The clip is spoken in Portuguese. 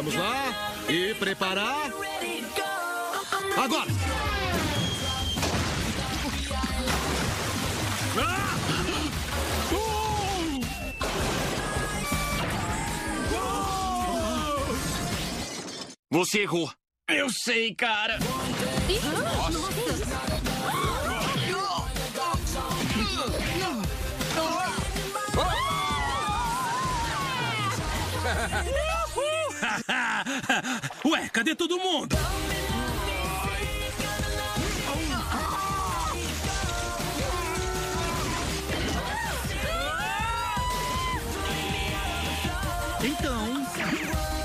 Vamos lá. E preparar. Agora! Ah! Você errou. Eu sei, cara. Ué, cadê todo mundo? Então...